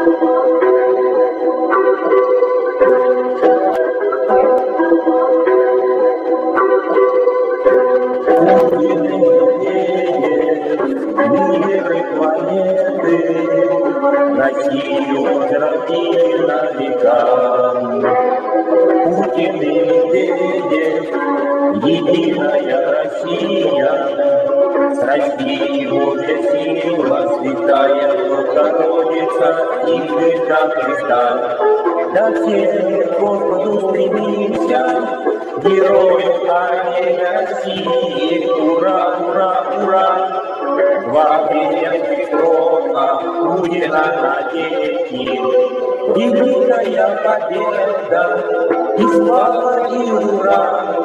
Россию возродила века. Путин и Медведев, единая Россия, с Россией Божья сила, святая Богородица и Света Христа. Да все к Господу стремимся, герои армии России, ура, ура, ура! Два великих срока Путина навеки, единая победа и слава и ура!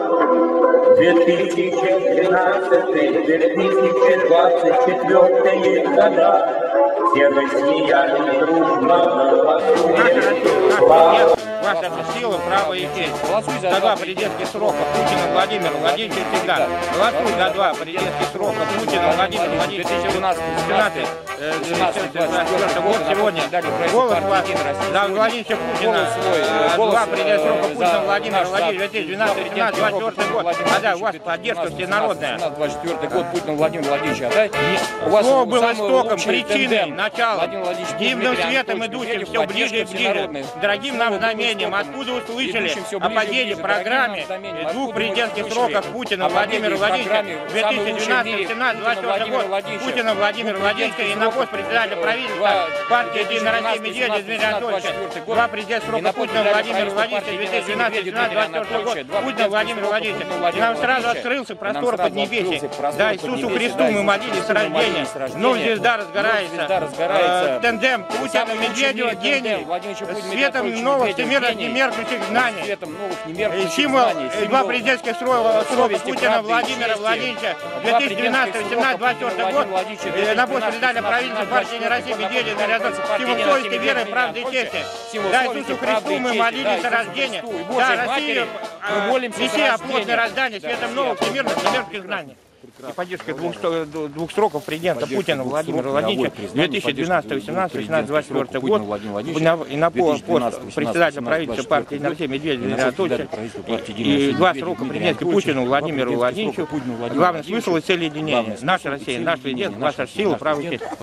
2012-2024 года все россияне дружно голосуют. Ваша сила, право и честь. Голосуй за 2 президентских срока Путина Владимира Владимировича всегда. Голосуй за 2 президентских срока Путина Владимира Владимировича 2017 год сегодня. Голос вас за Владимировича Путина. 2 президентских срока Путина Владимира Владимировича 2012-2024 год. А да, у вас поддержка всенародная. 2024 год Путина Владимира Владимировича. Слово было истоком, причиной, началом, дивным светом идущим все ближе и ближе. Дорогим нам знамением. Откуда услышали о победе программе 2 президентских сроков Путина Владимира Владимировича 2012-2024 год Путина Владимира Владимировича и на пост председателя правительства партии «Единая Россия» Медведева Дмитрия Анатольевича. 2 президентских срока Путина Владимира Владимировича 2012-2024 год Путина Владимира Владимировича. И нам сразу открылся простор Поднебесья. Да, Иисусу Христу мы молились с рождения. Вновь звезда разгорается. Тандем Путина Медведева гений. Светом новых всемирных немеркнущих знаний. Символ 2 президентских срока Путина Владимира Владимировича 2012-2024 год на пост председателя правительства партии «Единая Россия» Медведева Дмитрия Анатольевича. Символ совести, веры, правды и чести. Да, Иисусу Христу мы молились с рождения. Да, Россию неси оплот мироздания светом новых всемирных немеркнущих знаний. И поддержка 2 сроков президента Путина Владимира Владимировича 2012-2018-2024 год и на пост председателя правительства партии «Единая Россия» Медведева Дмитрия Анатольевича и 2 срока президента Путину Владимиру Владимировичу. Главный смысл и цель единения. Наша Россия, наш президент, ваша сила, право и честь.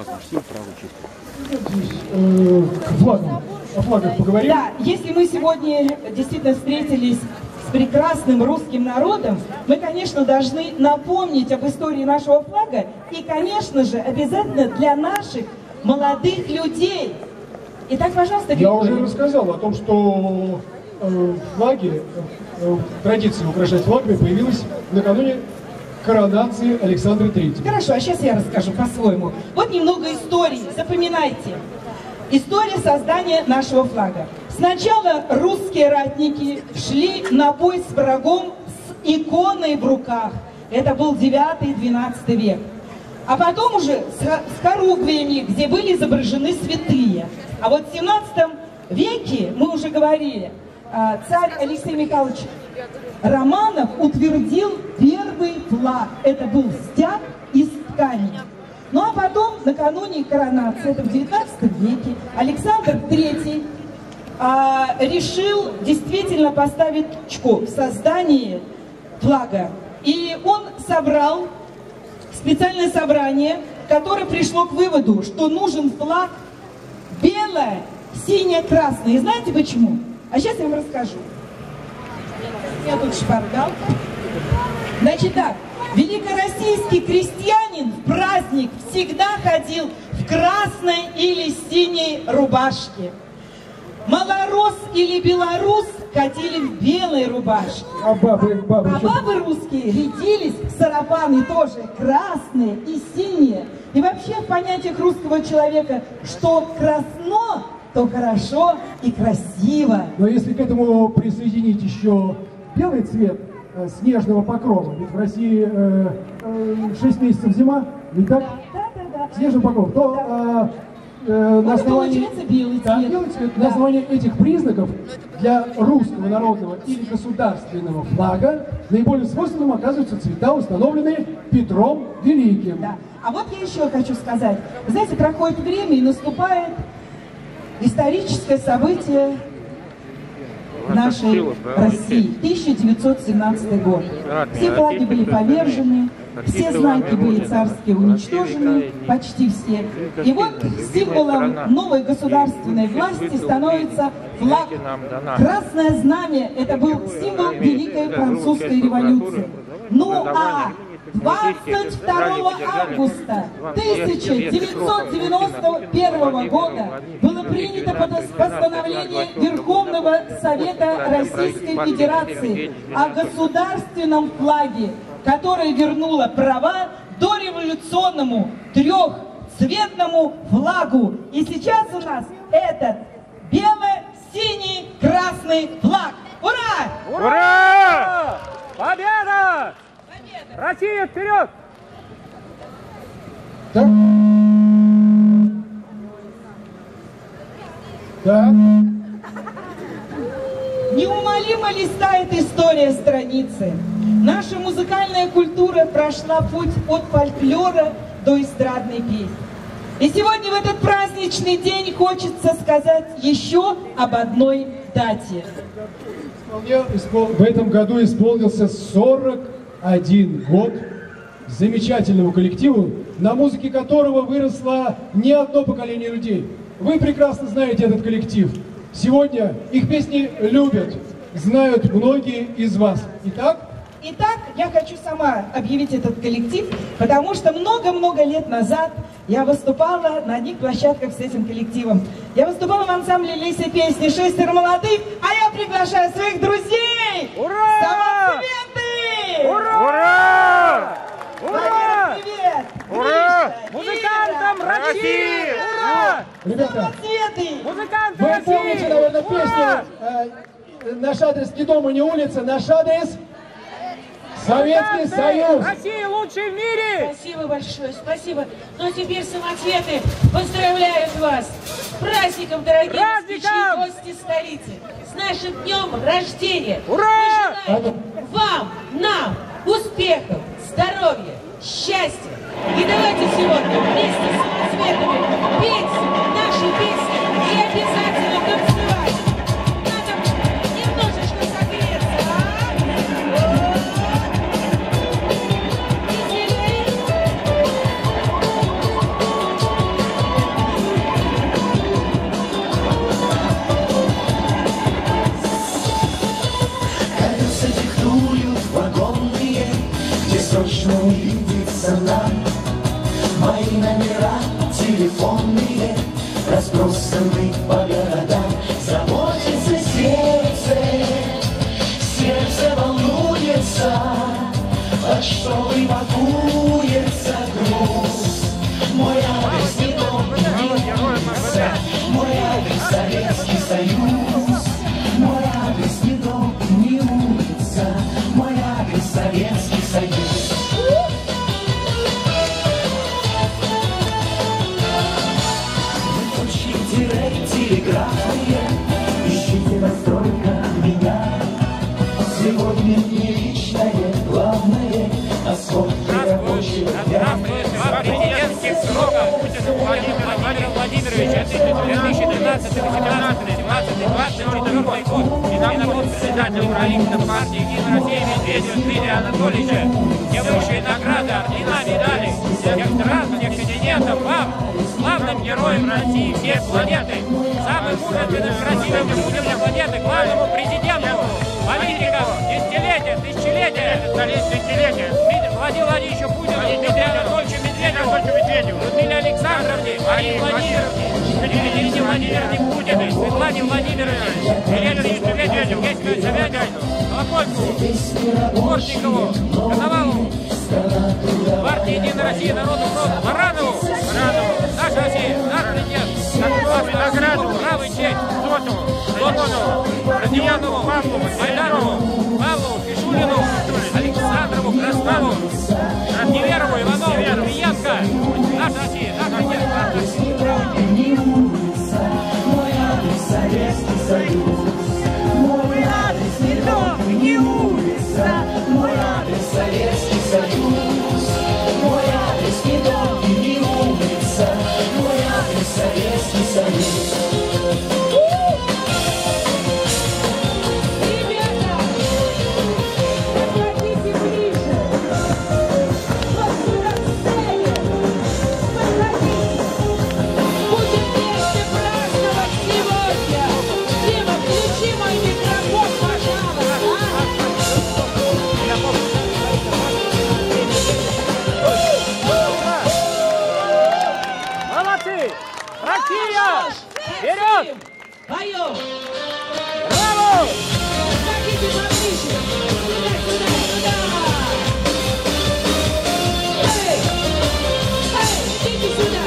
О флагах поговорим. Да, если мы сегодня действительно встретились с прекрасным русским народом, мы, конечно, должны напомнить об истории нашего флага и, конечно же, обязательно для наших молодых людей. Итак, пожалуйста, я уже рассказал о том, что флаги, традиция украшать флагами появилась накануне коронации Александра III. Хорошо, а сейчас я расскажу по-своему. Вот немного истории, запоминайте. История создания нашего флага. Сначала русские ратники шли на бой с врагом с иконой в руках. Это был 9-12 век. А потом уже с хоругвиями, где были изображены святые. А вот в 17 веке, мы уже говорили, царь Алексей Михайлович Романов утвердил первый флаг. Это был стяг из ткани. Ну а потом, накануне коронации, это в 19 веке, Александр III решил действительно поставить точку в создании флага. И он собрал специальное собрание, которое пришло к выводу, что нужен флаг белое, синее, красное. И знаете почему? А сейчас я вам расскажу. У меня тут шпаргалка. Значит так, великороссийский крестьянин в праздник всегда ходил в красной или синей рубашке. Малорос или белорус ходили в белой рубашке. А бабы русские рядились в сарафаны тоже красные и синие. И вообще в понятиях русского человека, что красно, то хорошо и красиво. Но если к этому присоединить еще белый цвет снежного покрова, ведь в России 6 месяцев зима, ведь так? Да. Снежный покров, то на основании, на основании этих признаков для русского народного или государственного флага наиболее свойственным оказываются цвета, установленные Петром Великим. Да. А вот я еще хочу сказать. Вы знаете, проходит время и наступает историческое событие нашей России, 1917 год. Все флаги были повержены, все знаки были царские уничтожены, почти все. И вот символом новой государственной власти становится флаг. Красное знамя – это был символ Великой Французской революции. Ну а 22 августа 1991 года было принято постановление Верховного Совета Российской Федерации о государственном флаге, которое вернуло права дореволюционному трехцветному флагу. И сейчас у нас этот бело-синий красный флаг. Ура! Ура! Победа! Россия, вперед! Так. Так. Неумолимо листает история страницы. Наша музыкальная культура прошла путь от фольклора до эстрадной песни. И сегодня в этот праздничный день хочется сказать еще об одной дате. В этом году исполнился 41 год замечательному коллективу, на музыке которого выросло не одно поколение людей. Вы прекрасно знаете этот коллектив. Сегодня их песни любят, знают многие из вас. Итак, я хочу сама объявить этот коллектив, потому что много-много лет назад я выступала на одних площадках с этим коллективом. Я выступала в ансамбле «Лейся песни» «Шестеро молодых», а я приглашаю своих друзей! Ура! Самоцветы! Ура! Ура! Ура! Привет! Ура! Гриша, Музыкантам Ира, России! Ура! Ребята, Самоцветы! Музыканты вы России! помните, наверное, Ура! песню «Наш адрес не дом и не улица, наш адрес Советский Союз». Россия лучшая в мире! Спасибо большое, спасибо. Ну а теперь, самоцветы, поздравляют вас с праздником, дорогие москвичи и гости столицы, с нашим днем рождения. Ура! Мы желаем вам, нам успехов, здоровья, счастья. И давайте сегодня вместе с самоцветами петь наши песни и обязательно танцевать. Надо немножечко согреться, Колеса диктуют вагонные, где срочно увидится нам. Мои номера телефонные разбросаны по городам. Заботится сердце, сердце волнуется, почтовый пакуется груз. Мой адрес не дом, не улица, мой адрес Советский Союз. Мой адрес не дом, не улица, мой адрес Советский Союз. Вы точки телеграфные, ищите вас только меня. Сегодня не личное, главное, а сколько рабочих дня. Президентских сроков Путина Владимира Владимировича 2013-2017-2024 год. И на год председателя правительства партии «Единая Россия» Медведева Дмитрия Анатольевича, где высшие награды, ордена, медали всех стран, всех континентов, вам, главным героем России всей планеты, самым мужественным, красивым людям планеты, главному президенту, политикам, десятилетия, тысячелетия, Владимиру Владимировичу Путину, Дмитрию Анатольевичу Медведеву, Людмиле Александровне, Марии Владимировне, Екатерине Владимировне Путиной, Светлане Владимировне, Елене Медведеву, Геську Собянину, Колокольцеву, Бортникову, Коновалову, партии «Единая Россия», Народу фронт, Баранову, наша Россия, наш президент, награду, правый честь, Зотову, Родионову, Павлову, Майданову, Павлову, Фишулину, Александрову, Краснову, Неверову, Иванову, Ильенко, наша Россия, наша Россия, наша Россия. Мой адрес Советский Союз. Мой адрес не дом, не улица, мой адрес Советский Союз. Мой адрес не дом, не улица, мой адрес Советский Союз. Вперед! Поем! Браво! Заходите поближе! Сюда, сюда, сюда! Эй! Эй, идите сюда!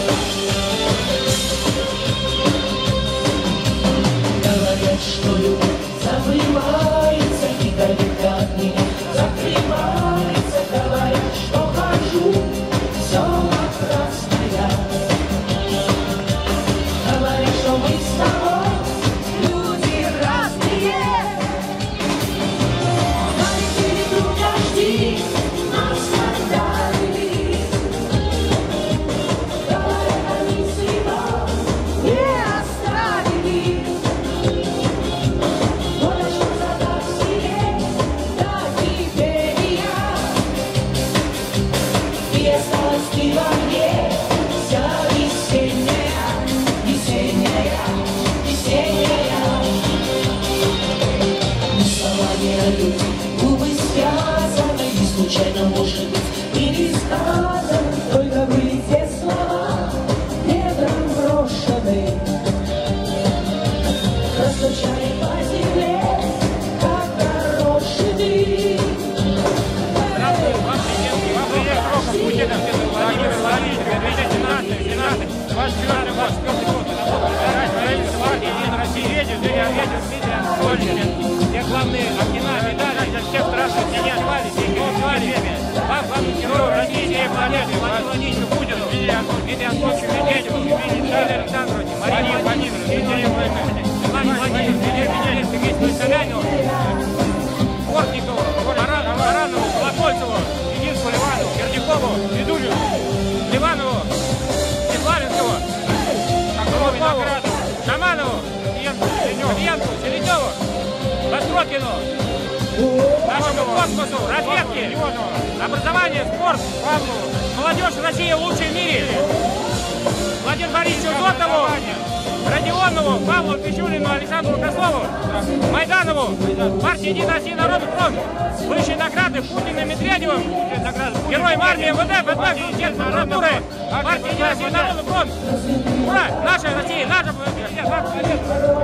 Говорят, что любовь забывается, и далеко от меня закрывается. Говорят, что хожу, все напрасно я. Говорят, что мы с тобой люди разные. Знаете ли, друг, дожди нас оставили. Говорят, они себя не оставили. Но начнем задать себе, да теперь и я. И осталась ты во мне, вся весенняя, весенняя, весенняя. Ни слова, ни люди, губы связаны, и случайно, может быть, и не сказано, только были те слова, ветром брошены. Расточали по земле, как горошины. Все главные ордена, медали за всех страшных меня звали, вам главных героев России и планеты, Владимиру Владимировичу Путину, Дмитрию Анатольевичу Медведеву, Михаилу Александровичу, Марии Владимировне, Владимиру Владимировичу, Владимиру Владимировичу, Собянину, Портникову, Баранову, Колокольцеву, Единству Ливану, Сердюкову, Ведулю, Ливанову, Светлавинскому, Винограду, Шаманову, Ильенку, Селеневу, Бастрокину, нашему космосу, разведке, образование, спорт, молодежь России лучшей в мире, Владимиру Борисовичу Зотову, Родионову, Павлу Пичулину, Александру Козлову, Майданову, партии «Единая Россия, Народный фронт», высшие награды Путина, Медведевым, героям армии МВД, Министерства культуры, партии «Единая Россия, Народный фронт». Ура! Наша Россия, наша победа!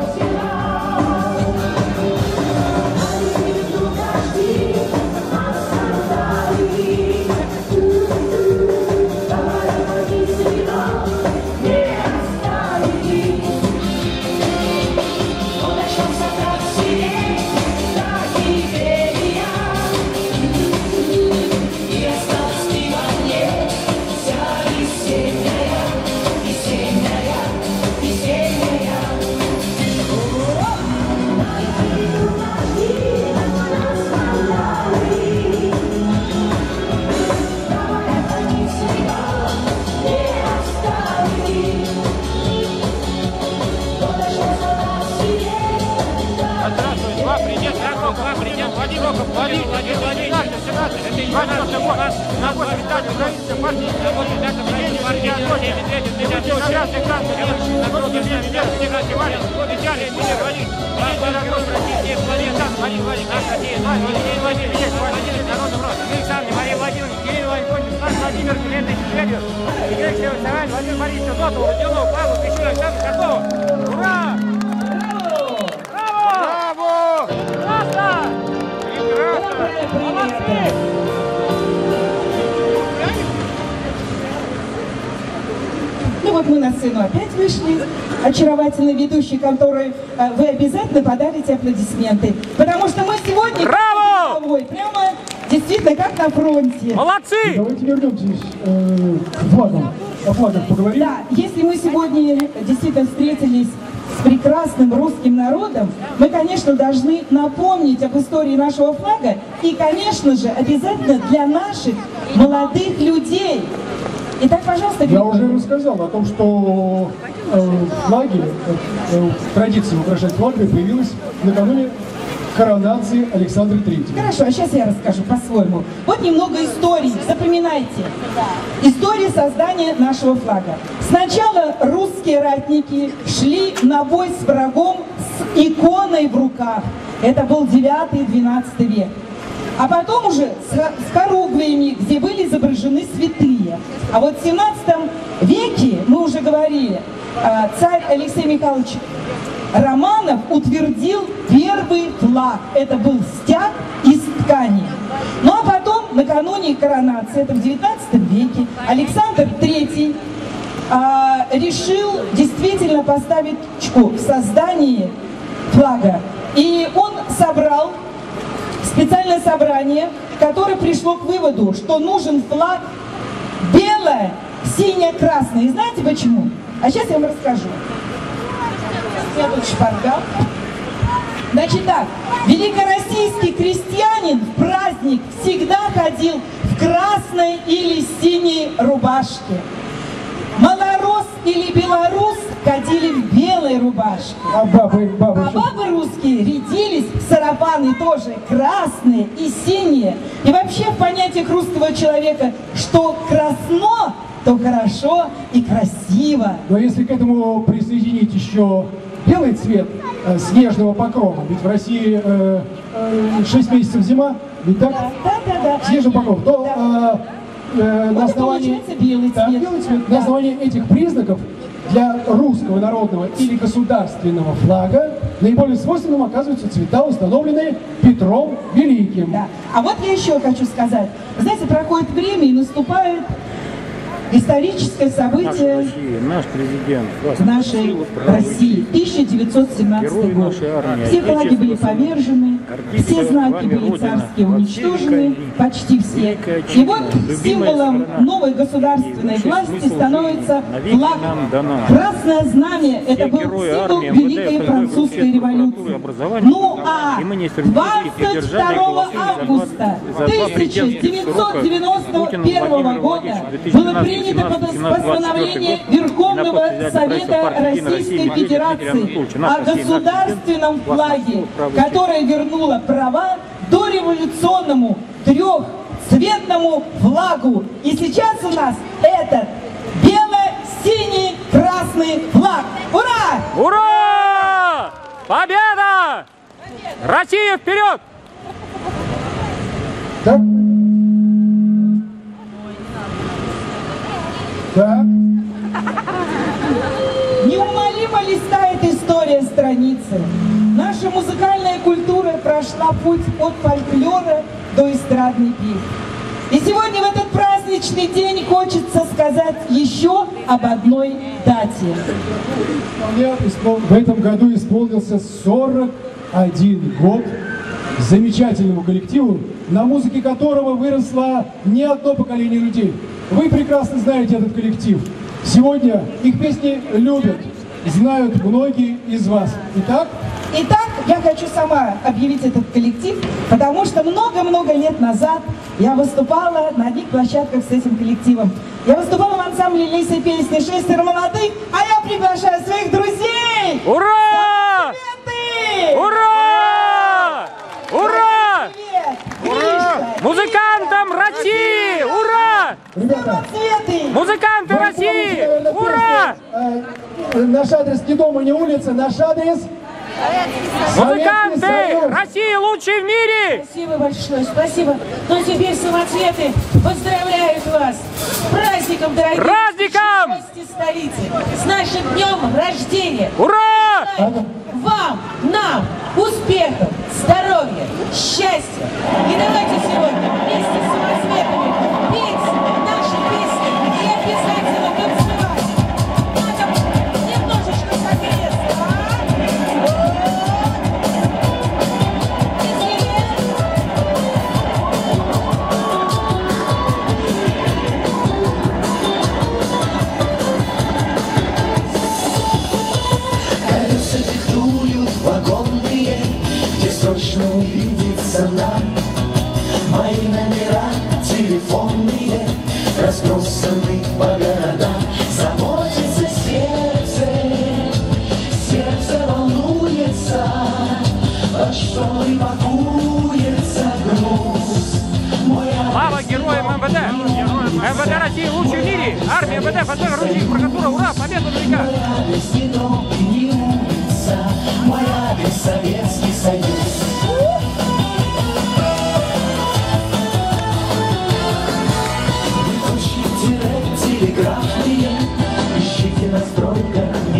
Владимир Борисович Зотову, Родионову, Павлу Пичулину, Александру Козлову. Ура! Браво! Прекрасно! Прекрасно! Молодцы! Ну вот мы на сцену опять вышли, очаровательной ведущей, которой вы обязательно подарите аплодисменты. Потому что мы сегодня... Браво! Прямо действительно как на фронте. Молодцы! Давайте вернемся к флагам. О флагах поговорим. Да, если мы сегодня действительно встретились с прекрасным русским народом, мы, конечно, должны напомнить об истории нашего флага и, конечно же, обязательно для наших молодых людей. Итак, пожалуйста, я уже рассказал о том, что флаги, традиция украшать флагами появилась накануне коронации Александра III. Хорошо, а сейчас я расскажу по-своему. Вот немного истории, запоминайте. История создания нашего флага. Сначала русские ратники шли на бой с врагом с иконой в руках. Это был 9-12 век. А потом уже с хоругвиями, где были изображены святые. А вот в 17 веке, мы уже говорили, царь Алексей Михайлович Романов утвердил первый флаг. Это был стяг из ткани. Ну а потом, накануне коронации, это в 19 веке, Александр III решил действительно поставить точку в создании флага. И он собрал специальное собрание, которое пришло к выводу, что нужен флаг белое, синее, красное. И знаете почему? А сейчас я вам расскажу. Я тут шпаргал. Значит так, великороссийский крестьянин в праздник всегда ходил в красной или синей рубашке. Малорос или белорус ходили в белой рубашке. А бабы Русские рядились в сарафаны тоже красные и синие. И вообще в понятиях русского человека, что красно, то хорошо и красиво. Но если к этому присоединить еще белый цвет снежного покрова, ведь в России 6 месяцев зима, ведь так? Да. Снежный покров, то на основании, белый цвет. На основании этих признаков для русского народного или государственного флага наиболее свойственным оказываются цвета, установленные Петром Великим. Да. А вот я еще хочу сказать. Знаете, проходит время и наступает историческое событие наш президент, в нашей России, 1917 год. Все флаги были повержены, все знаки были царские уничтожены, почти все. И вот символом новой государственной власти становится флаг. Красное знамя – это был символ Великой Французской революции. Ну а 22 августа 1991 года было принято постановление Верховного Совета Российской Федерации о государственном флаге, которое вернуло права дореволюционному трехцветному флагу. И сейчас у нас этот бело-синий красный флаг. Ура! Ура! Победа! Россия вперед! Так. Так. Неумолимо листает история страницы. Наша музыкальная культура прошла путь от фольклора до эстрадной песни. И сегодня в этот праздничный день хочется сказать еще об одной дате. В этом году исполнился 41 год замечательному коллективу, на музыке которого выросло не одно поколение людей. Вы прекрасно знаете этот коллектив. Сегодня их песни любят, знают многие из вас. Итак, я хочу сама объявить этот коллектив, потому что много-много лет назад я выступала на одних площадках с этим коллективом. Я выступала в ансамбле «Лейся песни» «Шестеро молодых», а я приглашаю своих друзей! Ура! Ура! Ура! Ура! Музыкантам России! Ура! ребята, музыканты России! Ура! Наш адрес не дома, не улица, наш адрес... Музыканты России лучшие в мире! Спасибо большое, спасибо. Ну теперь самоцветы поздравляют вас с праздником, дорогие гости столицы, с нашим днем рождения. Ура! Вам, нам успехов, здоровья, счастья. И давайте сегодня вместе с самоцветами петь наши песни и обязательно танцевать. Надо немножечко согреться, а? Колеса диктуют вагонные, где срочно увидится нам. Мои номера телефонные разбросаны по городам. Заботится сердце, сердце волнуется, большой пакуется груз. Слава героям МВД! МВД России лучший в мире! Армия МВД, ФСБ, Русская прокуратура! Ура! Победа на века! Мой адрес Советский Союз. Телеграфные, ищите настройка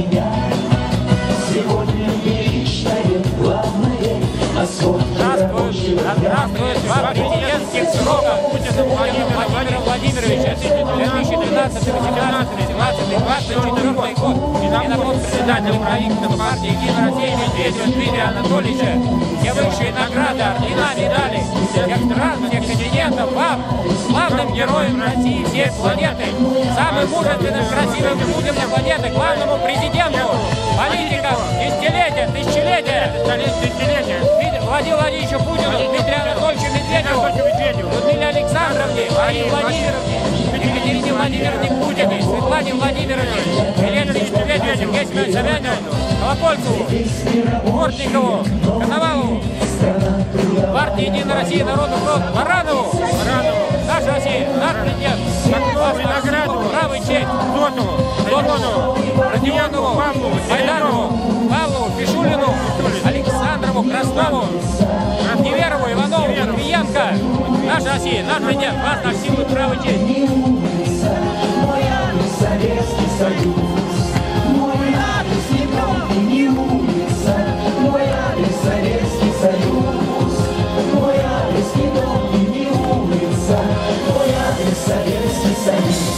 президентских сроков Путиным Владимиром Владимировичем 2013, 2017, 2018, 2024 год и на пост председателя правительства партии «Единая Россия» Медведева Дмитрия Анатольевича все высшие награды, ордена, медали всех стран, всех континентов вам, главным героем России всей планеты, самым мужественным, красивым людям на планете, главному президенту, политикам, десятилетия, тысячелетия, Владимиру Владимировичу Путину, Дмитрию Анатольевичу Медведеву, Людмиле Александровне, Марии Владимировне, Екатерине Владимировне Путиной, Светлане Владимировне, Елене Медведеву, Сергею Семеновичу Собянину, Колокольцеву, Бортникову, Коновалову, партии «Единая Россия», Народный фронт, Баранову, наша Россия, наш президент, награду, правый честь, Зотову, Родионову, Майданову, Павлову, Пишулину, Александрову, Краснову, Неверову, Иванову, Матвиенко, наша Россия, наш президент, вас на силу правой честь. Мой адрес Советский Союз, мой адрес не дом и не улица, мой адрес Советский Союз, мой адрес не дом и не улица, мой адрес Советский Союз.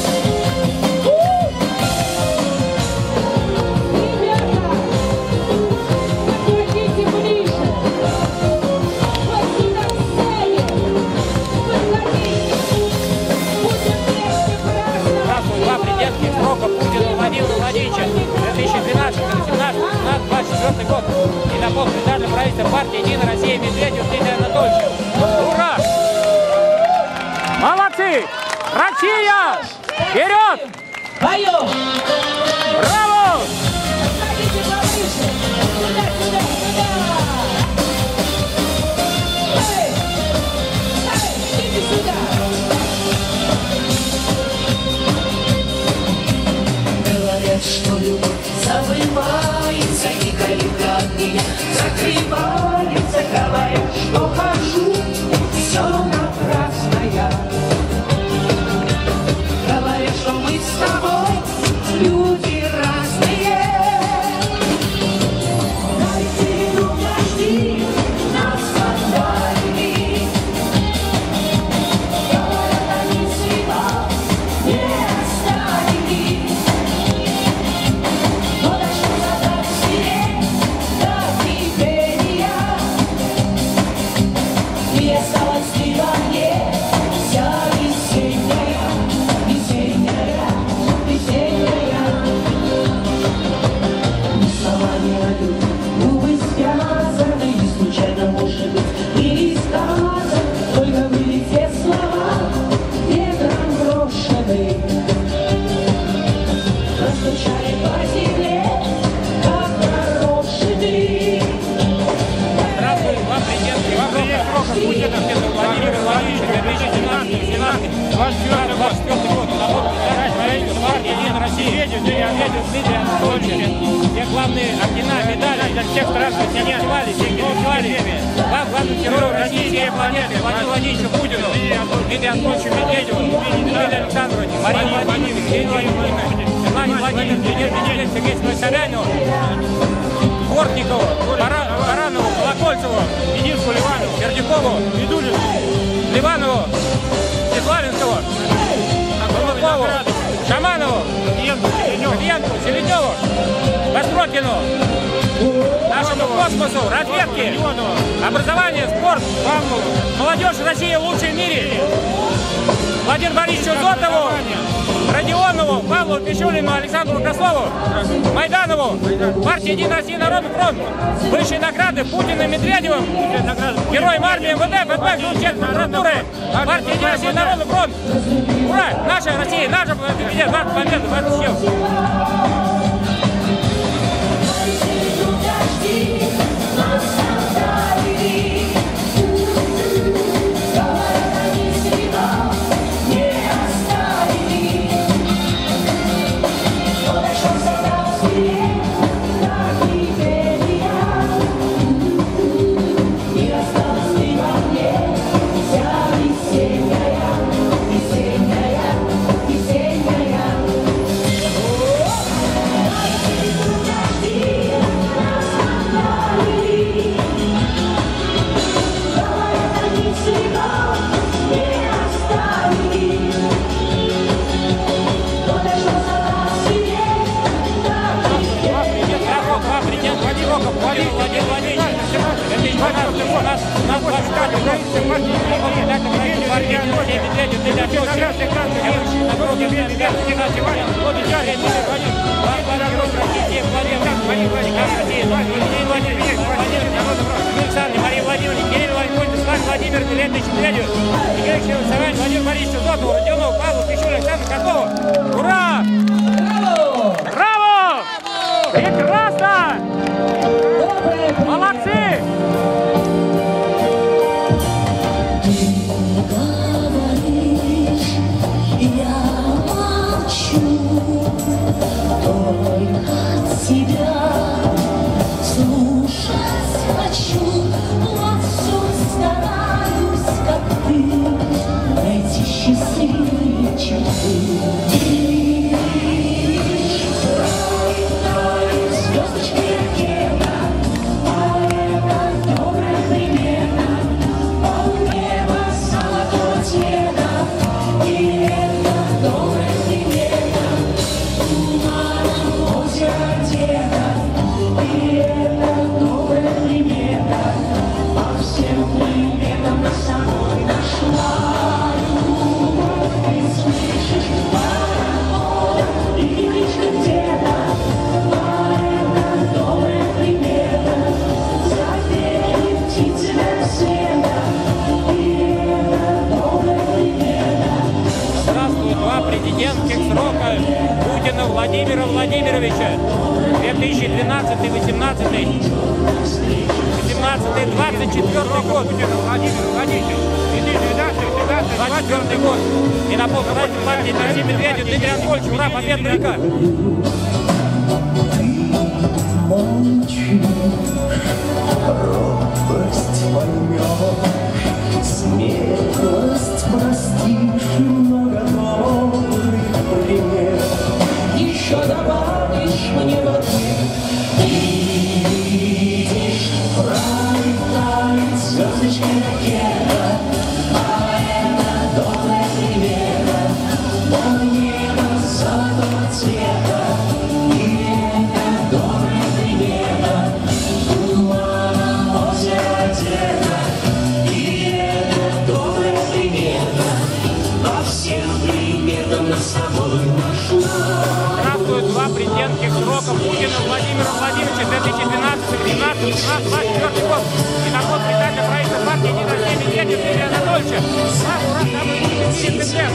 Владимировича 2012, 2017, 2024 год и на пост председателя правительства партии «Единая Россия» Медведев Дмитрия Анатольевича. Ура! Молодцы! Россия! Вперед! Поем! Браво! Садитесь повыше! Сюда, сюда, сюда! Эй! Эй, идите сюда! Говорят, что любовь забывается, и калитка от меня закрывается. Говорят, что хожу, все напрасно я. Говорят, что мы с тобой люди разные. Дайте, ну подожди, нас оставили. Говорят, они себя не оставили. Но дальше задать себе, да теперь я. И осталась ты во мне, вся весенняя, весенняя, весенняя. Ни слова не дают, губы связаны, и случайно, может быть, и не сказано, только были те слова, ветром брошены. Постучали по земле, как прошитый. Здравствуй, вам президент срока Путина Владимира Владимировича 2017, 2024 год. На пост председателя правительства партии «Единая Россия» Дмитрий Анатольевич. Все главные ордена, медали для всех стран континента, все голосовали. Вам, главным героем российской планеты, Владимиру Владимировичу Путину, Дмитрию Анатольевичу Медведеву, Людмиле Александровне, Марии Владимировне, Елене Владимировне, Светлане Владимировне, Сергею Семеновичу Собянину, Бортникову, Баранову, Колокольцеву, Единскому, Ливанову, Сердюкову, Медулину, Ливанову, Светлавинскому, Колокову, Шаманову, Ильенку, Селеневу, Бастрокину, нашему космосу, разведке, образование, спорт, молодежь России лучшей в мире, Владимиру Борисовичу Зотову, Родионову, Павлу Пишулину, Александру Краслову, Майданову, партия «Единая Россия», Народный фронт, высшие награды Путина и Медведевым, героям армии, МВД, ФСБ, Грузченко, прокуратуры, партия «Единая Россия», Народный фронт. Ура! Наша Россия, наша победа, наша победа, наша сила. сроком Владимир Владимирович. Нас восстали правительство партии Мария Владимировна, Кирилл Владимирович, Владимир Леонидович Медведев, Игорь Александрович, Владимир Борисович Зотову, Родионову, Павлу, Пищуля, Александр Котлову. Ура! Браво! Прекрасно! Молодцы! Президентских срока Путина Владимира Владимировича 2012-18, 18-24 год. Владимир Владимирович, 2012-24 год. И на полпредседателя партии Дмитрий Медведев, Дмитрий Анатольевич, ура, победа века! Робость поймешь, смелость простишь, много новых пример. Еще добавишь мне воды, видишь, пролетает звездочки ракета, а это добрая примета, но небо золотого цвета, и это добрая примета. Здравствуют два президентских срока Путина Владимира Владимировича 2012-2018-2024 год. И на год председателя правительства партии Единая Россия Медведев Дмитрия Анатольевича. Ура, самый лучший в мире тендем.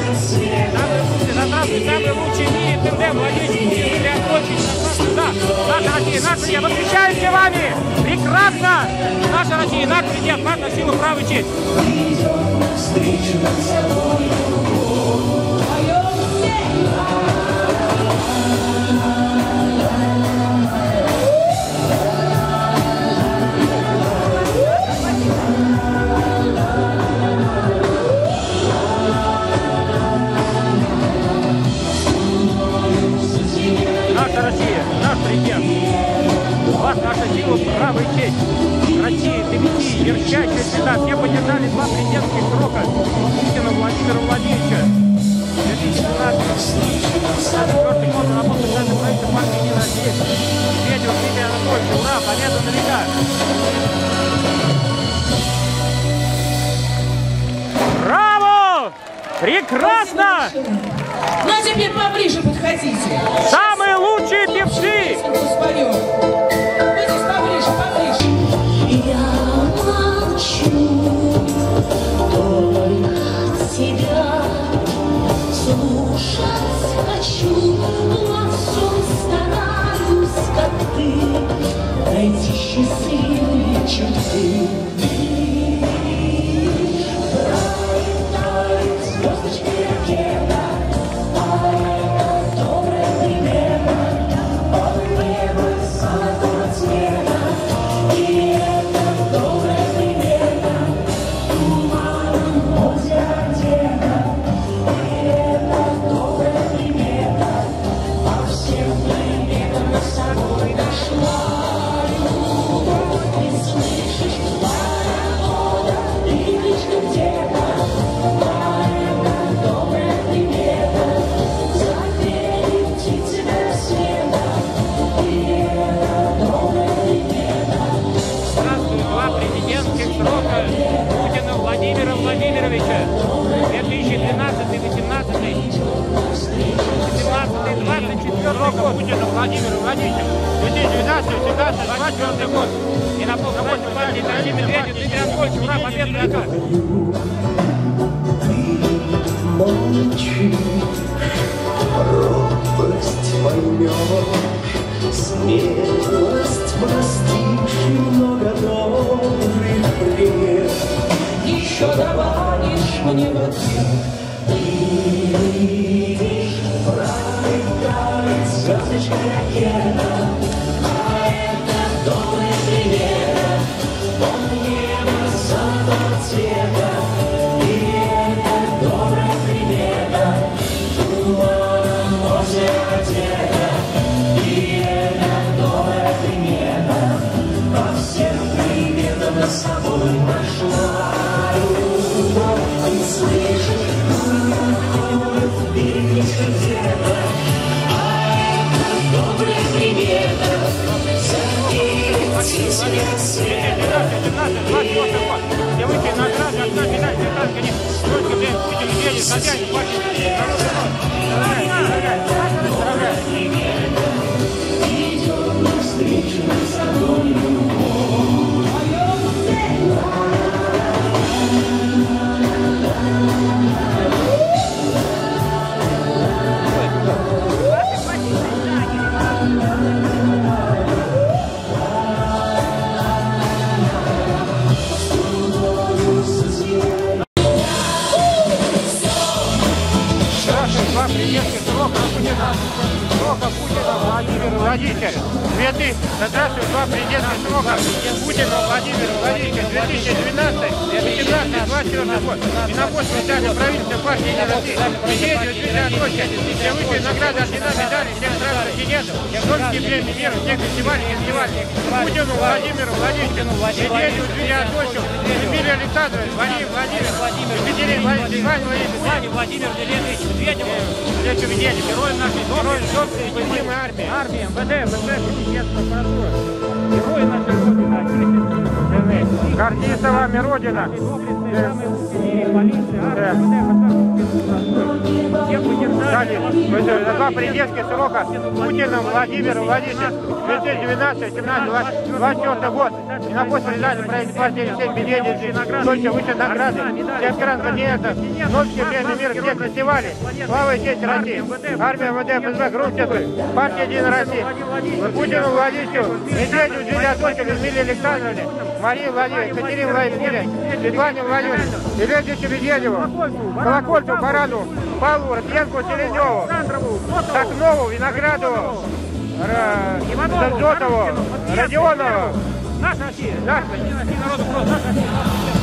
Самый лучший в мире тендем. Владимир Путин Дмитрий Анатольевич. Да, наша Россия, наша Россия. Восхищаемся вами. Прекрасно. Наша Россия, наш президент, наша сила, право и честь. Наша Россия, наш президент, вас наша сила, право и честь. Россия, Тбилиси, ярчайшая звезда, все поддержали два президентских срока Путина Владимира Владимировича. 2012-2024 год на работу председателя правительства партии Единая Россия Медведев Дмитрий Анатольевич. Ура, победа на века! Браво! Прекрасно! Ну а теперь поближе подходите. Самые лучшие певцы! Споем. Вы здесь поближе, поближе. Я молчу, только тебя слушать хочу, во всем стараюсь, как ты, найти счастливые черты. Пролетает звездочки ракета, а это добрая примета, от неба золотого цвета. И это добрая примета, туманом озеро одета. И это добрая примета, по всем приметам с собой нашла любовь. Ты слышишь, 24 год. И на полномочия партии Дмитрий Медведев, Дмитрий Анатольевич, ура, победный отказ. Молчи, робость поймешь, смелость простишь и много добрых лет. Еще добавишь мне в ответ. Видишь, пролетает звездочка ракета, а это добрый пример. Он небо золотого цвета, и это добрая примета. Туманом озеро где-то, и это добрая примета. По всем приметам за собой пошла любовь. Ты слышишь, ходит берегись где-то, а это добрая примета. Закиньте себе света. Я выкину награду, одна медаль, конечно, только для Путина едет, хозяин, партия, Идет навстречу с огонь любовь. Два приезда срока Путина Владимир Владимирович. Здравствуйте, два президентских срока Путина Владимир Владимирович 2012-2018 год. И на пост специального правительства партии «Единая Россия». Медведев, Дмитрий Анатольевич, все высшие награды, ордена, медали всех стран континентов, Нобелевские премии мира, всех фестивалей и фестивалей. Путину Владимиру Владимировичу, Медведеву, Дмитрию Анатольевичу, Эмилию Александровичу, Владимир Владимирович, Екатерине Владимирович, Владимир Леонидович Медведеву, герои нашей собственной любимой армии. Армия, МВД, Министерство прокуратуры. Герои нашей Родины, отечественной. Гордится вами Родина. Полиция, армия, два президентских срока Путиным Владимиром Владимировичем 2012-2024 год. И на пост президента правительства партии Алексей Медведев, только высшие награды всех стран континентов, Нобелевские премии мира, всех фестивалей. Слава и честь России. Армия, МВД, ФСБ, Грузия, партия «Единая Россия». Путину Владимировичу, Медведеву, Дмитрию Анатольевичу, Эмилии Александровне, Марии Владимировне, Екатерине Владимировне, Светлане Владимировне, Елизавете Медведеву, Колокольцу, Барану, Павлу, Родиенко, Селезневу, Сахнову, Виноградову, Зотову, Родионову. Наша Россия, наша Россия, народу просто, наша Россия.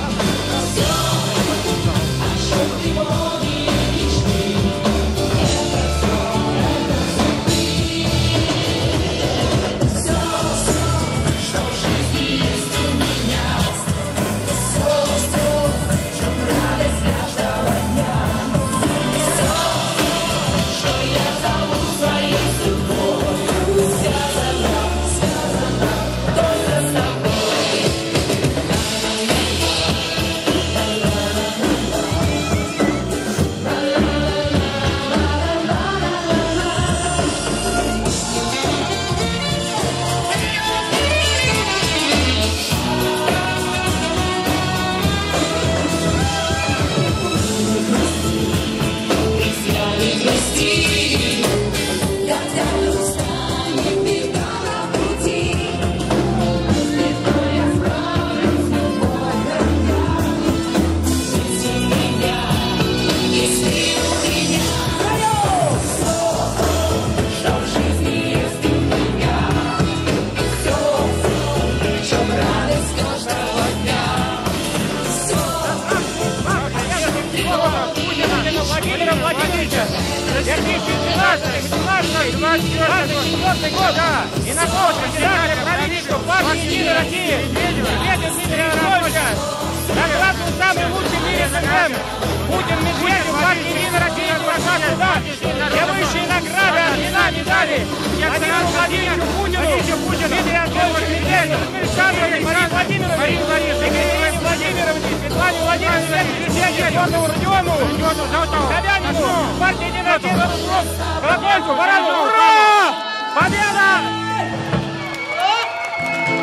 И на полке федеральное правительство партии «Единая Россия» Медведев, Дмитрий Анатольевич, награду самый лучший в мире СНГ. Путин, Медведев, партия «Единая Россия» прошла сюда. Все высшие награды, ордена, медали. Владимиру Владимировичу Путину, Дмитрию Анатольевичу Медведеву, Александровне, Марии Владимировне, Екатерине Владимировне, Светлане Владимировне, Федорову, Родионову, Собянину, партия «Единая Россия», Колокольцу, Баранову. Ура! Победа!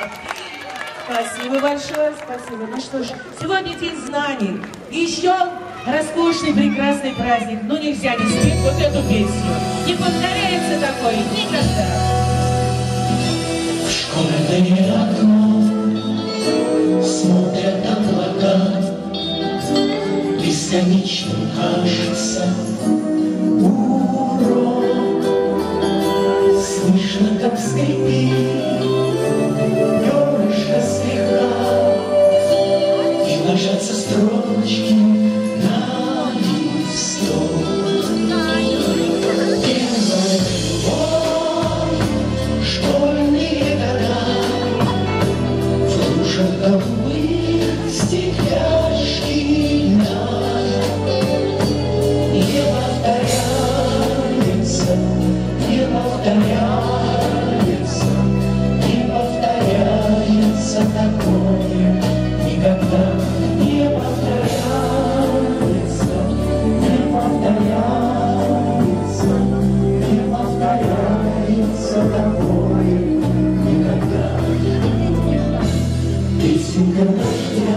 Спасибо большое, спасибо. Ну что ж, сегодня день знаний. И еще роскошный, прекрасный праздник. Ну нельзя не спеть вот эту песню. Не повторяется такое никогда. В школьное окно смотрят облака, бесконечным кажется урок. Слышно, как скрипит перышко слегка, и ложатся строчки на листок. Первая любовь, школьные года, в лужах голубых стекляшки льда. Не повторяется, не повторяется, не повторяется такое никогда. Не повторяется, не повторяется, не повторяется такое никогда. Песенка дождя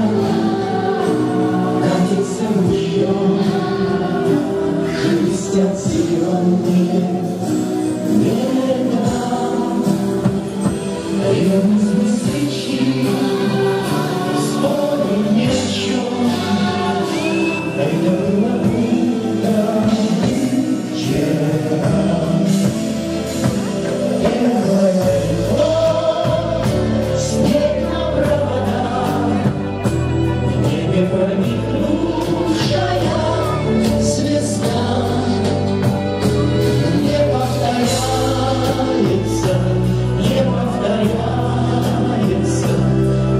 катится ручьем, шелестят зеленые лета. Ревностные свечи, спорим ни о чем, это было будто вчера. Первая любовь, снег на проводах, в небе проникнувшая звезда. Не повторяется, не повторяется,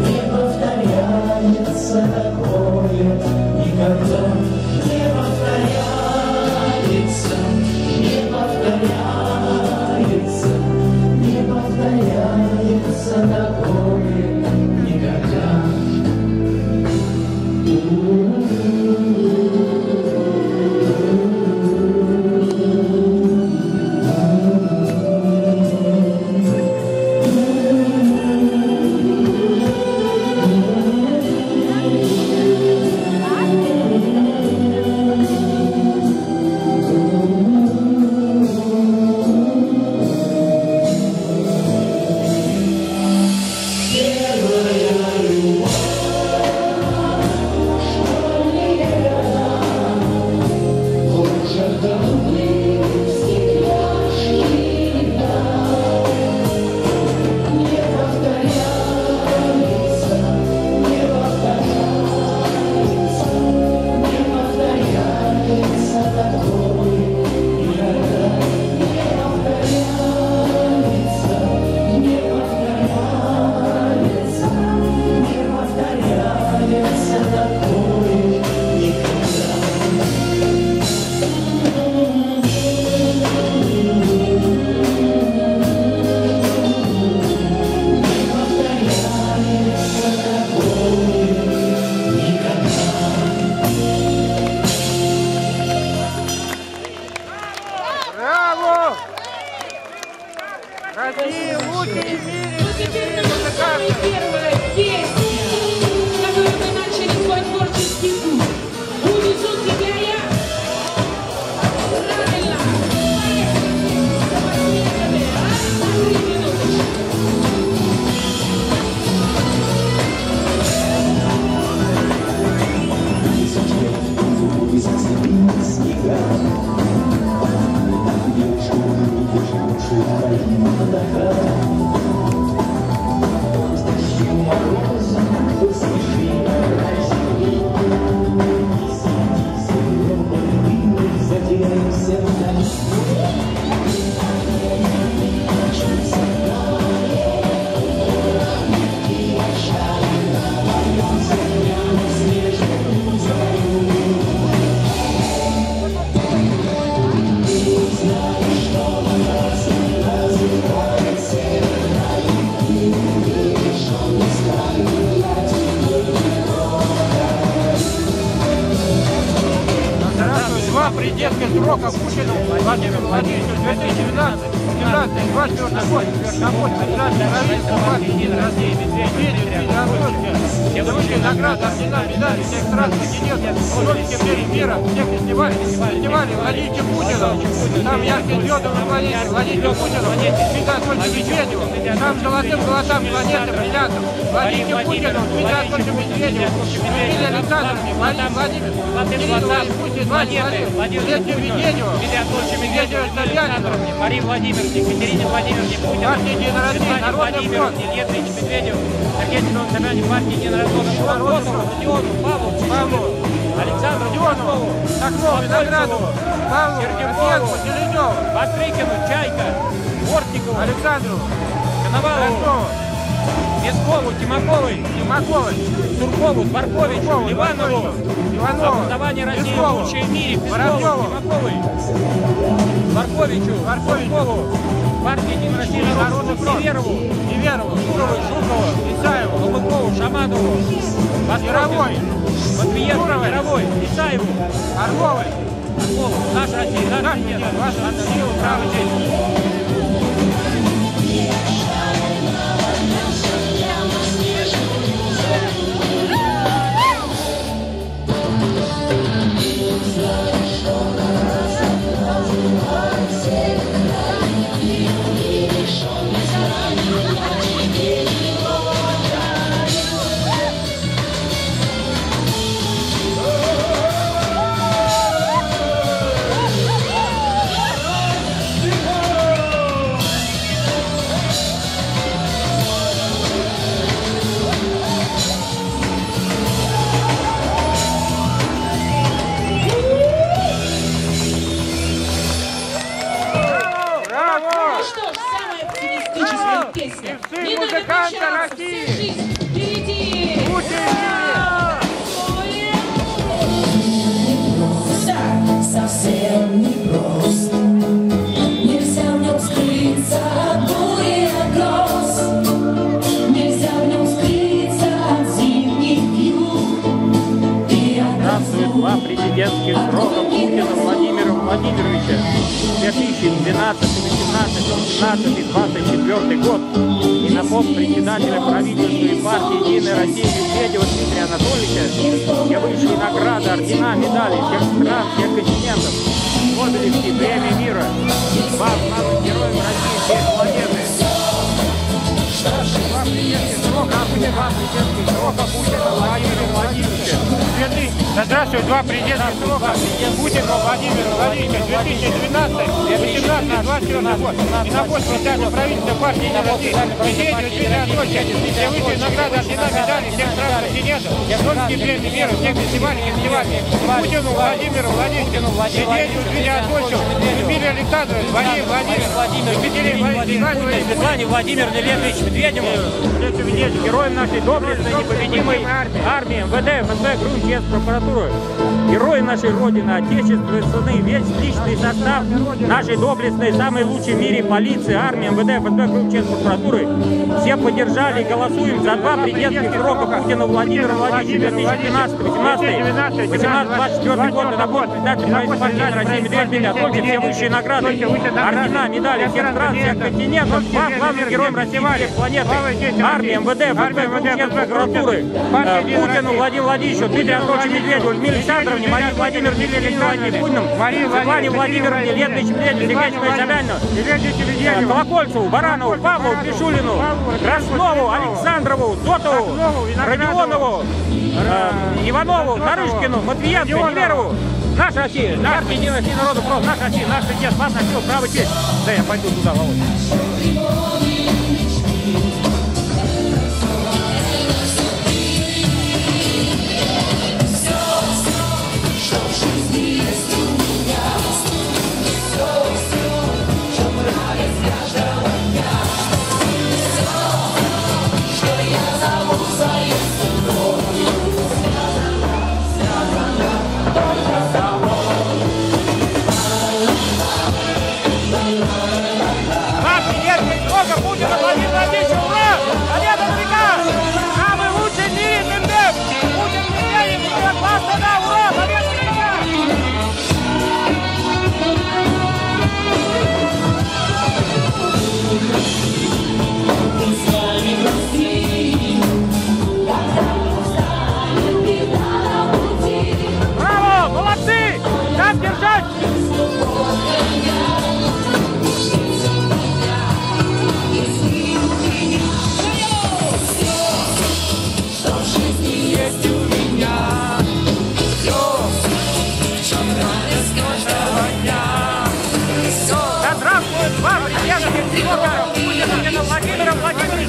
два президентских срока Путину Владимиру Владимировичу 2012-2024 год. На пост председателя правительства партии «Единая Россия» все высшие награды, ордена, медали всех стран континента, столики мира, всех фестивалей Владимиру Путину. Там ярким звездам Владимиру Путину, Дмитрию Анатольевичу Медведеву, там золотым голосам планеты, бриллиантам, Владимиру Путину, Дмитрию Анатольевичу Медведеву, Юрию Александровне, Владимиру Путину, Медведеву, Собянину, Марии Владимировне, Екатерине Владимировне Путину, партии «Единая Россия», Народный фронт, Владимиру Медведеву, Сергею Собянину, партии «Единая Россия», Родиону, Павлу, Александру Дионову, Соколову, Виноградову, Павлу, Сергееву, Селеневу, Бастрыкину, Чайка, Бортникову, Александру, Коновалову, Пескову, Тимаковой, Суркову, Барковичу, Иванову, за образование России лучшее в мире, Пескову, Тимаковой, Барковичу, Суркову, партии «Единая Россия», Народный фронт, Неверову, Сурову, Жукову, Исаеву, Лобыкову, Шаманову, Мировой, Матвиенко, Мировой, Исаеву, Орловой, наша Россия, наша Россия, ваша сила, право, честь. Песня. Певцы, музыканты России! Вся жизнь впереди! Совсем непросто. Нельзя в нем скрыться от бури, от гроз. Нельзя в нем скрыться от зимних юг. Здравствует два президентских срока Путина Владимира Владимировича 2012, 2018, 2017 и 2024 год. И на пост председателя правительства и партии «Единая Россия» Медведева Дмитрия Анатольевича все высшие награды, ордена, медали всех стран, всех континентов, Нобелевские премии мира, два славных героев России, всей планеты. Два президентских срока Путина Владимира Владимировича. Здравствуйте, два президентских срока Путина Владимира Владимировича 2012-2018-2024 год. И на пост председателя правительства партии «Единая Россия» Медведева Дмитрия Анатольевича все высшие награды, ордена, медали всех стран континентов, Нобелевские премии мира, всех фестивалей. Путину Владимиру Владимировичу, Медведеву Дмитрию Анатольевичу, Юрию Александровичу, Марии Владимировне, Екатерине Светлане Владимировне Леонидовичу Медведеву, героем нашей доблестной непобедимой армии, МВД, ФСБ, ГРУ, ЧС, прокуратуры, герои нашей Родины, Отечества, страны, весь личный состав нашей доблестной, самой лучшей в мире полиции, армии, МВД, ФСБ, ГРУ, ЧС, прокуратуры. Все поддержали и голосуем за два президентских срока Путина Владимира Владимировича 2012, 2018, 2024 год. На пост председателя правительства партии России Медведева Анатольевича все высшие награды, ордена, медали всех стран, всех континентов, главным героем России, всех планеты, армии, МВД, ФСБ, ГРУ, ЧС, прокуратуры, Путину Владимиру Владимировичу, Дмитрию Анатольевичу Медведеву, Людмиле Александровне, Марии Владимировне, Лилии Путиным, Светлане Владимировне, Леонидовичу Медведеву, Сергею Собянину, Колокольцеву, Баранову, Павлову, Пишулину, Краснову, Александрову, Зотову, Родионову, Иванову, Нарышкину, Матвиенко, Неверову. Наша Россия, наша Единая Россия, народу фронт, наша Россия, наш президент, вас носил право честь. Да, я пойду туда, Володя.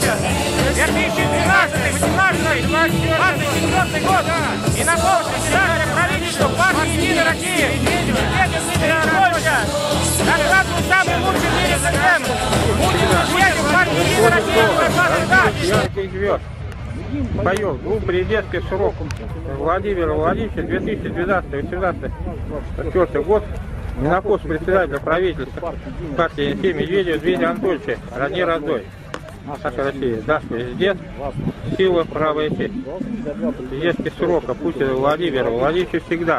год. И на полпредседателя правительства партии «Единая Россия» Медведев Дмитрий Анатольевич наградил самый лучший в мире СНГ. Медведев партии «Единая Россия» звезд. Поел двух президентских сроков Владимира Владимировича 2012-18-4 год и на пост председателя правительства партии НС Медведева Дмитрия Анатольевича родни родной. Наша Россия, наш президент, сила, право и честь. Президентский срок Путина Владимира Владимировича всегда.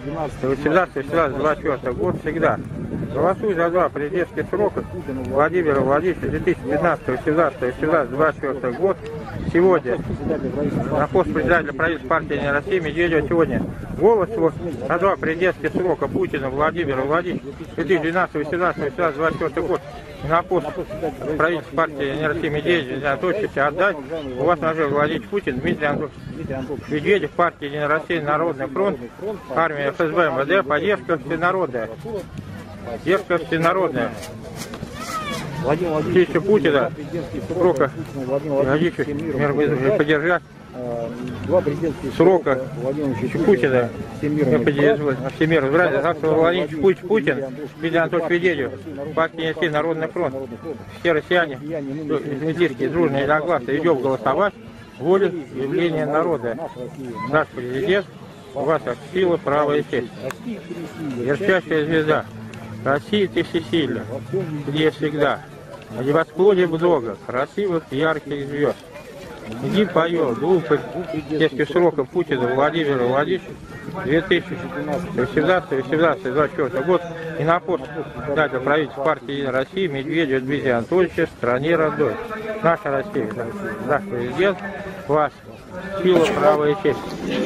18-24 год всегда. Голосуй за два президентских срока Владимира Владимировича 2015-18-24 год. Сегодня на пост председателя правительства партии «Единая Россия» Медведева сегодня. Голос его за два президентских срока Путина Владимира Владимировича 2012-18-24 год. На пост правительства партии «Единая Россия» Медведева Анатольевича отдать. У вас нажил Владимир Путин, Дмитрий Анатольевич Медведев, партия «Единая Россия», Народный фронт, армия ФСБ, МВД, поддержка всенародная. Поддержка всенародная. Владимир Путина, срока поддержать срока Путина, всемирно Владимир Путин, Дмитрий Анатольевич Медведев, партия НС, Народный фронт, все россияне, близкие, дружные, единогласно, идем голосовать, волю явления народа. Наш президент, у вас сила, право и честь. Ярчайшая звезда. Россия, ты всесильна, где всегда. На небосклоне много красивых, ярких звезд. Иди поел двух президентских сроков Путина Владимира Владимировича 2018-18-24 год и на пост председателя правительства партии «Единая Россия» Медведева Дмитрия Анатольевича стране родной. Наша Россия, наш президент, вас сила, право и честь.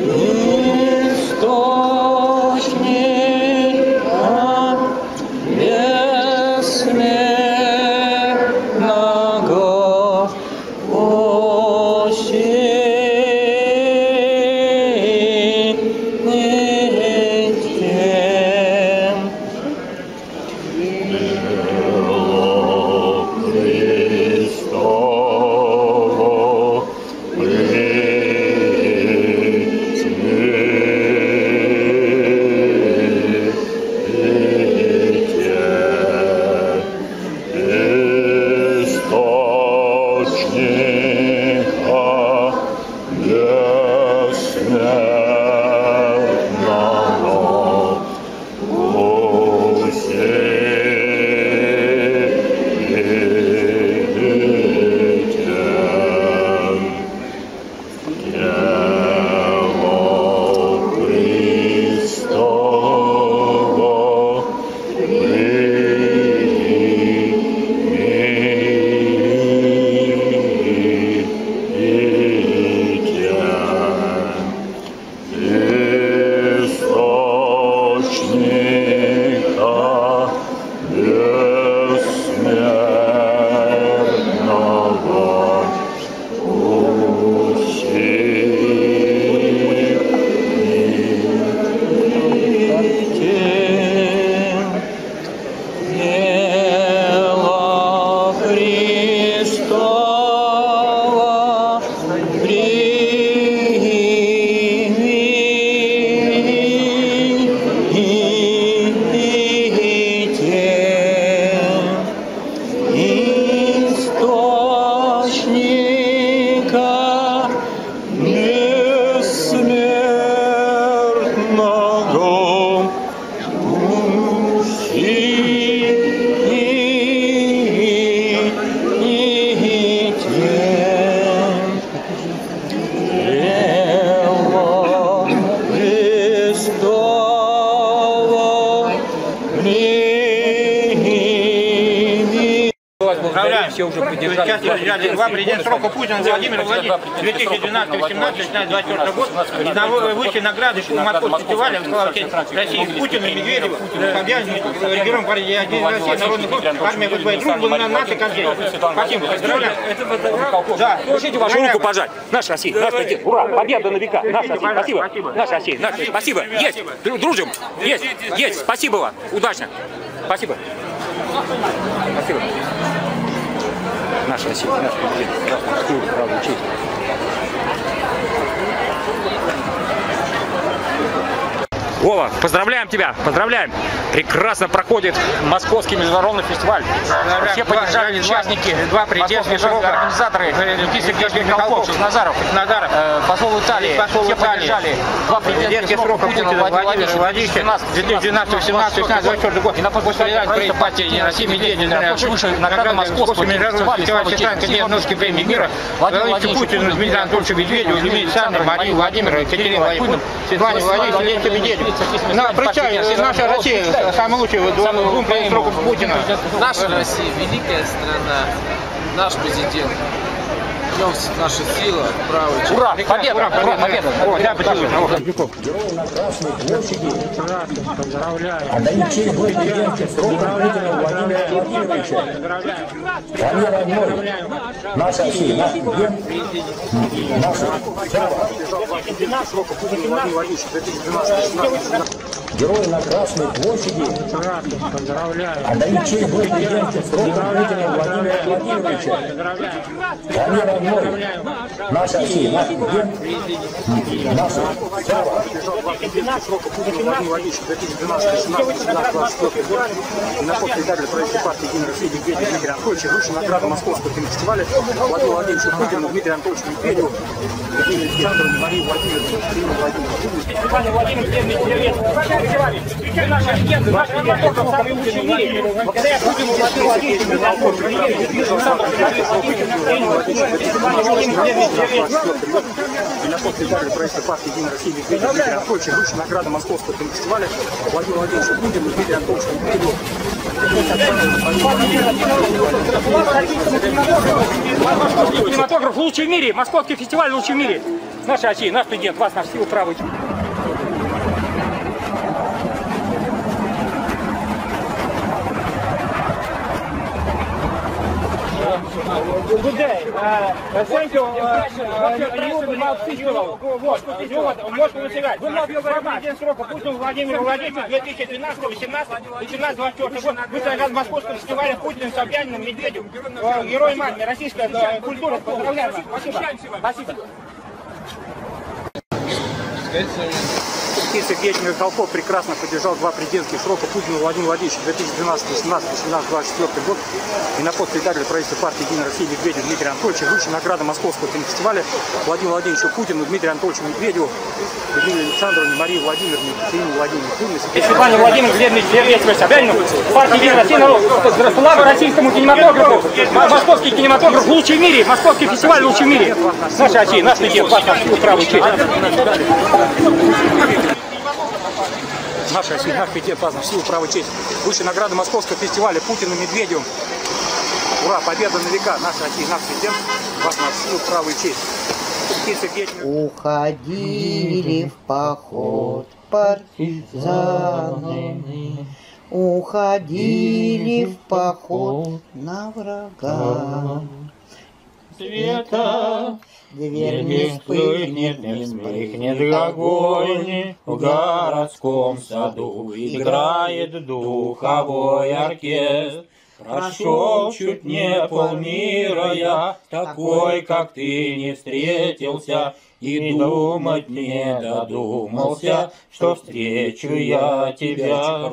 Все уже поддержали. Два президента срока Путина Владимира Владимировича 2012-18-24 год. И на высшей награды Шуматков фестиваля России Путина и Медведева обязаны регионам партии «Единая Россия», Народный фронт, армия ФСБ, дружба на нашей концерте. Спасибо. Поздравляю. Да. Разрешите вашу руку пожать. Наша Россия, наш президент. Ура! Победа на века. Наша Россия. Спасибо. Наша Россия. Спасибо. Есть. Дружим. Есть. Есть. Спасибо вам. Удачно. Спасибо. Спасибо. наша Россия, наш президент, морскую правую честь. Вова, поздравляем тебя, поздравляем! Прекрасно проходит Московский международный фестиваль. Все поддержали участники, два президентских срока, организаторы, Сергей Михалков, Назаров, посол Италии, все поддержали. Два президентских срока Путина, Владимир Владимирович, 2012-2018-2024 год. И на после партии Единая Россия, Медведев, выше награда Московского международного фестиваля, Нобелевской премии мира, Владимир Путин, Дмитрию Анатольевичу Медведеву, Людмиле Александровне, Марии Владимировне, Екатерине Владимировне, Светлане Владимировне, Лене Медведеву. Прощай, наша Россия, самый лучший двум сроков Путина. Наша Россия, великая страна, наш президент. Наша сила, правая часть. Ура! Победа! Ура! Победа! Герои на Красной площади. Отдают честь президенту срока Путина Владимира Владимировича. Они родной. Наша Россия, наш президент, наша Герои на Красной площади. Отдают честь президенту срока Путина Владимира Владимировича. Они родной. Наша Россия, наш президент, наша слава. И на после медали правительства партии Единая Россия Медведев Дмитрий Анатольевич, высшая награда Московского кинофестиваля Владимиру Владимировичу Путину, Дмитрию Анатольевичу Медведеву, Екатерине Александровне, Марии Владимировне, Екатерине Владимировне. Наши легенды, наши кинематограф самый лучший в мире. Благодаря Путину Владимиру Владимировичу и на после медали правительства партии Единая Россия Медведев Дмитрий Анатольевич, высшая награда Московского кинофестиваля Владимиру Владимировичу Путину, Дмитрию Анатольевичу Медведеву. Московский кинематограф лучший в мире, Московский фестиваль лучший в мире. Наша Россия, наш президент, вас на силу правой. Good day. Thank you. Можете высылать. Президент срока Путину Владимиру Владимировичу 2012, 18, 18, 24 год. Высылать Московского фестиваля Путину, Собяниным, Медведевым, героем армии, российская культура. Поздравляем вас. Спасибо. Спасибо. Сергей Михалков прекрасно поддержал два президентских срока Путина Владимира Владимировича 2012, 18, 18, 24 год. И на пост председателя правительства партии Единая Россия Медведев Дмитрия Анатольевича, высшая награда Московского кинофестиваля Владимиру Владимировичу Путину, Дмитрию Анатольевичу Медведеву, Людмиле Александровне, Марии Владимировне, Екатерине Владимировне. Светлане Владимировне, Сергею Собянину, партия Единая Россия, народ, слава российскому кинематографу, Московский кинематограф лучший в мире, Московский фестиваль лучший в мире. Наша Россия, наш президент, вас на всю правую честь. Наша Россия, наш президент, вас на силу правой честь. Высшая награда Московского фестиваля Путину, Медведеву. Ура, победа на века. Наша Россия, наш президент, вас на силу правой честь. Уходили в поход партизаны, уходили в поход на врага. Света, дверь не вспыхнет, не вспыхнет огонь. В городском саду играет духовой оркестр. Прошел чуть не полмира я, такой, как ты, не встретился. И думать не додумался, что встречу я тебя.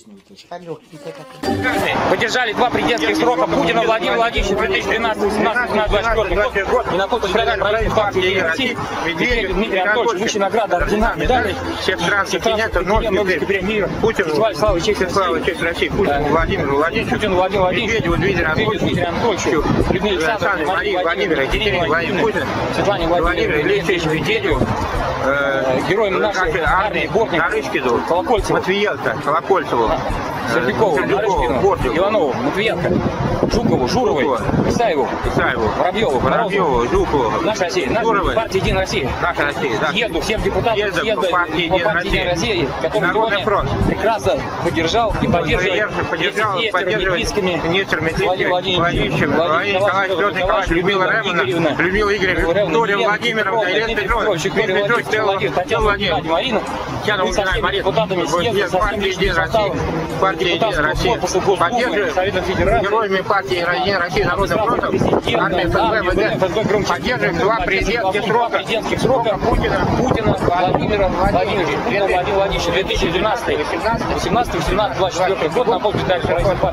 Поддержали два президентских срока Путина Владимира Владимировича 2013, 18, 24 год. И на пост председателя правительства партии Единая Россия Медведев Дмитрий Анатольевич, высшая награда, ордена, медали всех стран континента, Нобелевской премии мира. Путин, слава и честь России. Путин Владимир Владимирович, Путин Владимир Владимирович, Дмитрий Анатольевич, Людмила Александровна, Мария Владимировна, Екатерина Владимировна, Светлане Владимировне, Медведеву, героем нашей армии, Нарышкину, Колокольцеву, Матвиенко, Колокольцеву, Сердюкову, Нарышкину, Иванову, Матвиенко, Жукову, Журовой, Исаеву, Воробьеву, Жукову, наша Россия, наша партия Единая Россия, наша Россия, съезду всем депутатам съезда партии Единая Россия, который Народный фронт прекрасно поддержал и поддерживает министрами Владимировичем, Владимир Николаевич, Людмила Ремовна, Людмила Игоревна, Виктория Владимировна, Елена Петрович, Татьяна Владимировна, Марина, депутатами съезда со всем личным составом партии «Единая Россия» поддерживаем героями партии «Единая Россия» Народный фронт, армия ФСБ, поддерживаем два президентских срока Путина Владимира Владимировича, Владимир Владимирович, 2012, 18, 18, 24 год, на пол России,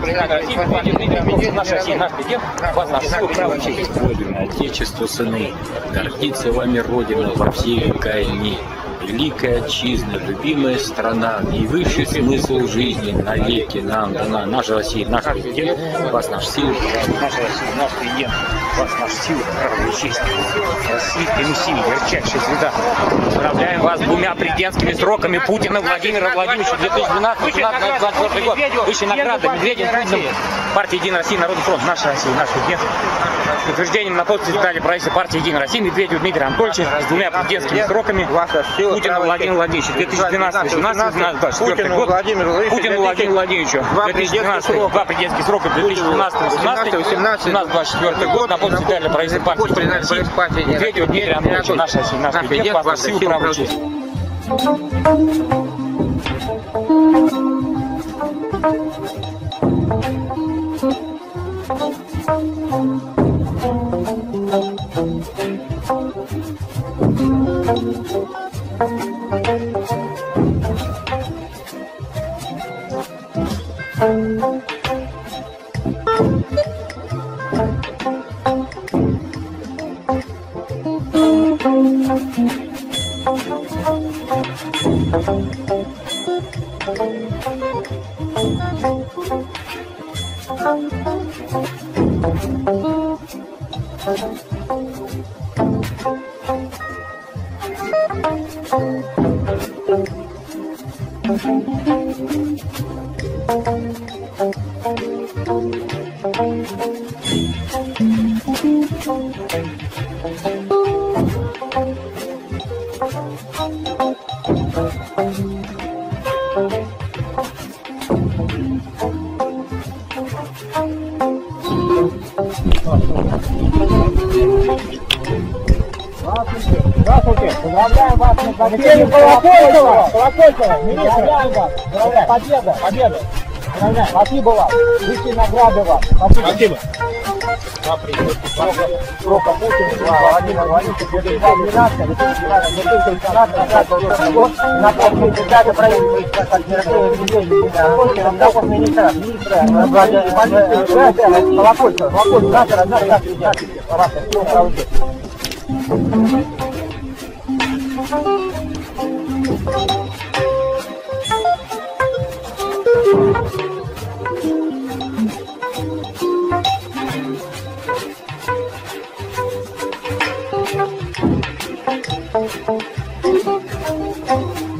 наша Россия, наш президент, вас наш силы, право, честь. Родина, Отечество, сыны, гордится вами Родина во все века и дни. Великая отчизна, любимая страна, наивысший смысл жизни навеки нам дана. Наша Россия, наш президент, вас наш сила, Наша Россия, наш президент, вас наш сила, право и честь. Российскими силами, ярчайшая звезда. Поздравляем вас с двумя президентскими сроками Путина Владимира Владимировича, 2012-2024 год. Высшая награда Медведев, Путин, партия «Единая Россия», Народный фронт, наша Россия, наш президент. С утверждением на пост секретаря правительства партии «Единая Россия» Медведев Дмитрия Анатольевича с двумя президентскими сроками Путина Владимира Владимировича, 2012-2024 год. Путину Владимиру Владимировичу, 2012, два президентских срока, 2017-2018, 2024 год, на пост секретаря правительства партии «Единая Россия» Медведев Дмитрия Анатольевича, наша Россия, наш президент, вас сил, право, честь. Здравствуйте, поздравляем вас на победе Колокольцева, министра, победа, победа. Спасибо вам, высшие награды вам. Спасибо. Срока Путина, Владимир Владимирович, 2012-2018 год, на пост секретаря правительства Колокольцева, наша президент. Thank you.